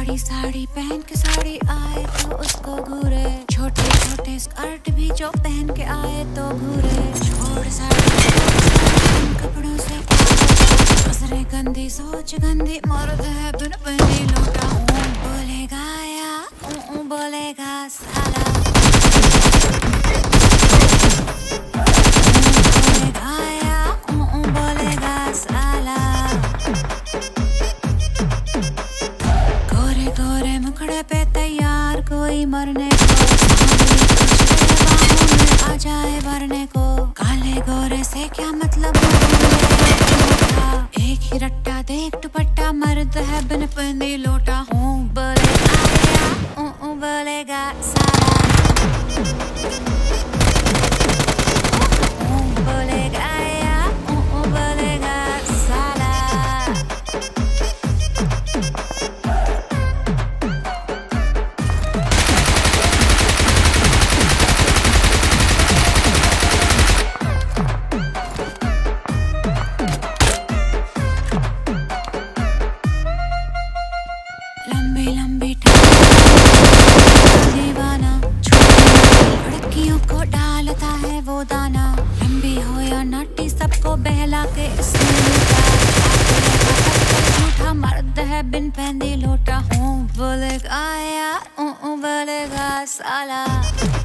गाड़ी साड़ी पहन के साड़ी आए तो उसको घूरे, छोटे छोटे स्कर्ट भी जो पहन के आए तो घूरे। छोड़ साड़ी कपड़ों से नजरे गंदी सोच गंदी, मर्द है बिन पहनी लोटा। बोलेगा या बोलेगा साला, बोलेगा या बोलेगा साला। गोरे गोरे मुखड़े पे तैयार कोई मरने को, आ जाए भरने को। काले गोरे से क्या मतलब, एक ही रट्टा देख दुपट्टा, मर्द है बिन पहनी लोटा। बोलेगा बोलेगा साला, बोलेगा या बोलेगा साला। लंबी लंबी दीवाना, लड़कियों को डालता है वो दाना। लंबी हो या नाटी सबको बहला के झूठा, मर्द है बिन पहनी लोटा। बोलेगा या बोलेगा साला।